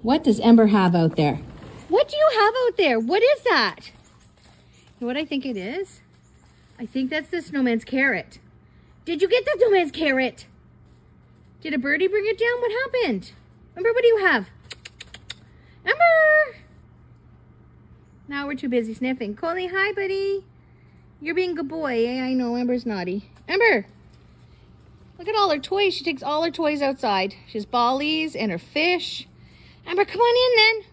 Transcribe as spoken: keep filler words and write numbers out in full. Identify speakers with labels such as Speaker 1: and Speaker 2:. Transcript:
Speaker 1: What does Ember have out there? What do you have out there? What is that? You know what I think it is? I think that's the snowman's carrot. Did you get the snowman's carrot? Did a birdie bring it down? What happened? Ember, what do you have? Ember! Now we're too busy sniffing. Coley, hi, buddy. You're being a good boy. Eh? I know, Ember's naughty. Ember! Look at all her toys. She takes all her toys outside. She has bollies and her fish. Ember, come on in then.